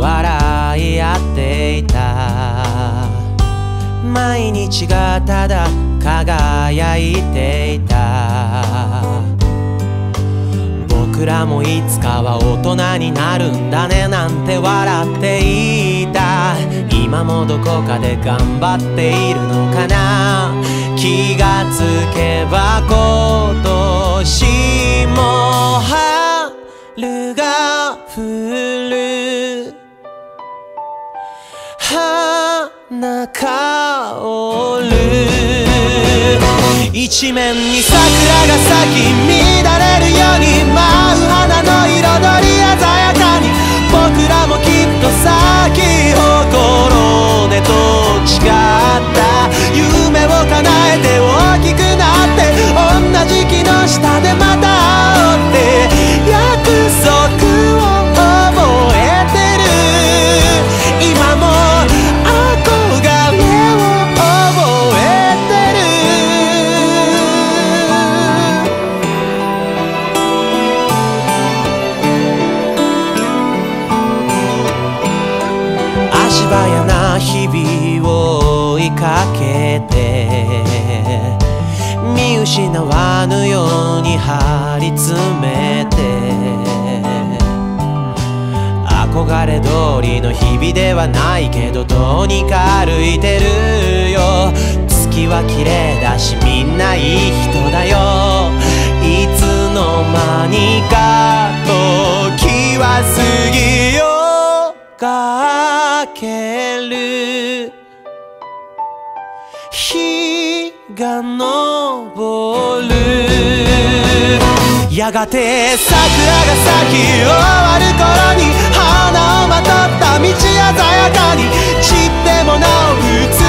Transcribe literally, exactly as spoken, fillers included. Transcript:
笑い合っていた。毎日がただ輝いていた。僕らもいつかは大人になるんだねなんて笑っていた。今もどこかで頑張っているのかな。気がつけば今年も春が降る。花香る。一面に桜が咲き乱れるように舞う花の彩り鮮やかに。僕らもきっと咲き誇ろうねと誓った夢を叶えて大きくなって同じ木の下でまた会おうって約束を覚えてる。今も憧れを覚えてる。足早な日々を追いかけて見失わぬように張り詰めて。憧れ通りの日々ではないけどどうにか歩いてるよ。月は綺麗だしみんないい人だよ。いつの間にか時は過ぎようかける。日が昇る。やがて桜が咲き終わる頃に花をまとった道鮮やかに散ってもなお美